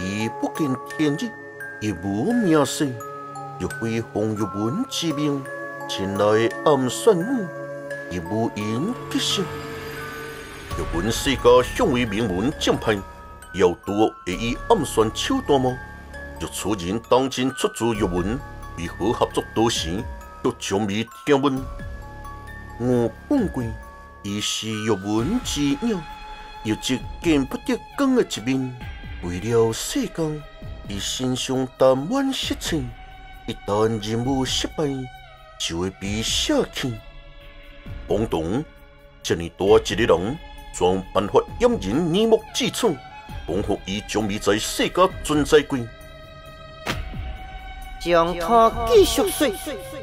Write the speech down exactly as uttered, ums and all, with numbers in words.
伊不见天日，亦无名声，又非红玉文之命，前来暗算我，亦无因结成。玉文世家向为名门正派，要多会以暗算手段吗？若此人当真出自玉文，为何合作多时，却从未听闻？我本贵，伊是玉文之鸟，又一见不得光的一面。为了世间，伊身上淡满色情，一旦任务失败，就会被舍弃。王董，这么大一个人，怎办法掩人耳目之处，仿佛伊从未在世间存在过？ 将他继续说。